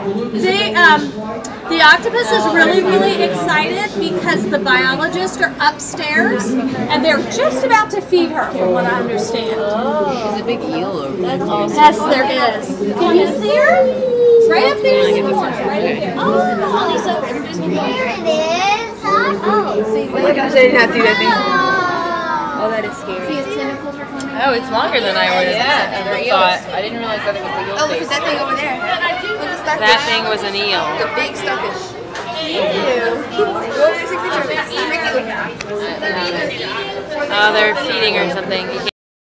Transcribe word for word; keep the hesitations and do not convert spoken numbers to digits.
They, um, the octopus is really, really excited because the biologists are upstairs and they're just about to feed her, from what I understand. Oh. There's a big eel over there. That's awesome. Yes, there is. Can you see her? Right up there. Right up there. Oh, Lisa, introduce me. There it is. Oh, See, oh my gosh, I did not see that thing. Oh, Oh, that is scary. See, its tentacles are coming. Oh, it's longer than I would have Yeah, thought. I didn't realize that it was the eel Oh, look face. at that thing over there. Look at the starfish. That thing was an eel. The big starfish. Ew. Go over there, take a picture of it. Make it look. Oh, they're feeding her something. You can't